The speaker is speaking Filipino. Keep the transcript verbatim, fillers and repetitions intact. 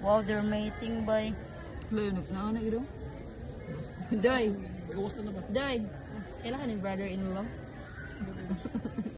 Wow, they're mating by. Layo na na ito. Day. Gawas na na ba? Day. Kailan ka ni brother-in-law?